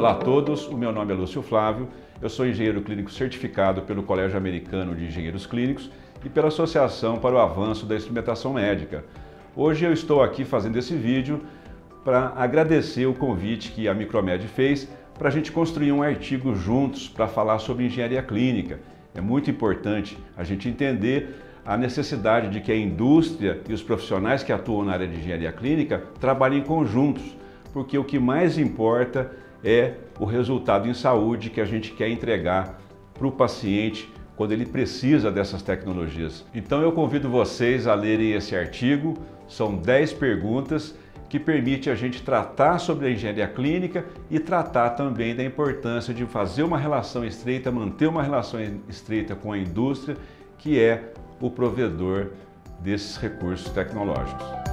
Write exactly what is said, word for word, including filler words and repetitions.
Olá a todos, o meu nome é Lúcio Flávio, eu sou engenheiro clínico certificado pelo Colégio Americano de Engenheiros Clínicos e pela Associação para o Avanço da Instrumentação Médica. Hoje eu estou aqui fazendo esse vídeo para agradecer o convite que a Micromed fez para a gente construir um artigo juntos para falar sobre engenharia clínica. É muito importante a gente entender a necessidade de que a indústria e os profissionais que atuam na área de engenharia clínica trabalhem conjuntos, porque o que mais importa é o resultado em saúde que a gente quer entregar para o paciente quando ele precisa dessas tecnologias. Então eu convido vocês a lerem esse artigo, são dez perguntas que permite a gente tratar sobre a engenharia clínica e tratar também da importância de fazer uma relação estreita, manter uma relação estreita com a indústria, que é o provedor desses recursos tecnológicos.